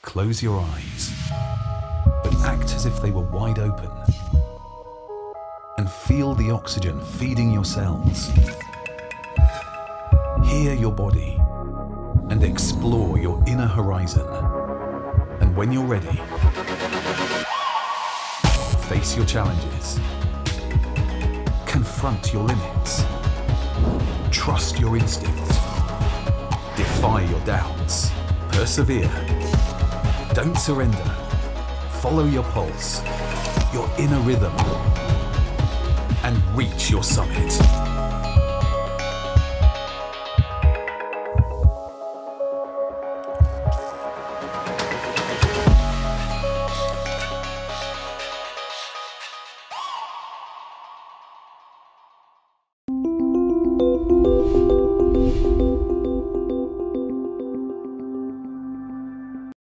Close your eyes, but act as if they were wide open, and feel the oxygen feeding your cells. Hear your body and explore your inner horizon. And when you're ready, face your challenges, confront your limits, trust your instinct, defy your doubts, persevere, don't surrender, follow your pulse, your inner rhythm, and reach your summit.